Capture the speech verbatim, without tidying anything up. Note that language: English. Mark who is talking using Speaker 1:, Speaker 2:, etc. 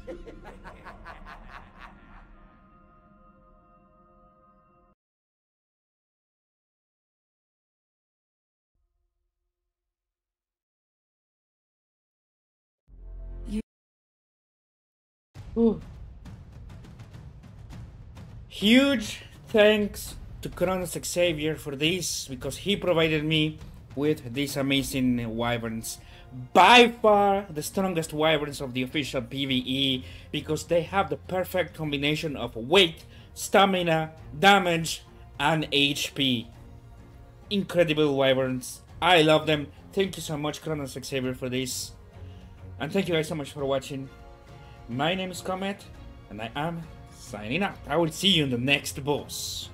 Speaker 1: Ooh. Huge thanks to Kronosxavier for this, because he provided me with these amazing wyverns. By far the strongest wyverns of the official P V E, because they have the perfect combination of weight, stamina, damage, and H P. Incredible wyverns. I love them. Thank you so much, Kronosxavier, for this. And thank you guys so much for watching. My name is Comet, and I am signing out. I will see you in the next boss.